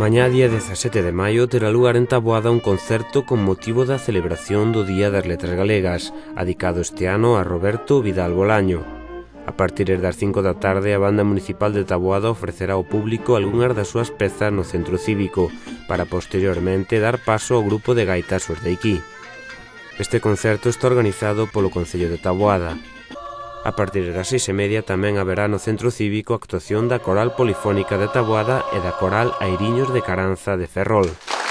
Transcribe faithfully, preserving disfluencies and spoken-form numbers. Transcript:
Mañá día dezasete de maio terá lugar en Taboada un concerto con motivo da celebración do Día das Letras Galegas, adicado este ano a Roberto Vidal Bolaño. A partir das cinco da tarde, a Banda Municipal de Taboada ofrecerá ao público algunhas das súas pezas no centro cívico, para posteriormente dar paso ao grupo de gaitas Os de Aquí. Este concerto está organizado polo Concello de Taboada. A partir das seis e media tamén haberá no centro cívico a actuación da Coral Polifónica de Taboada e da Coral Airiños de Caranza de Ferrol.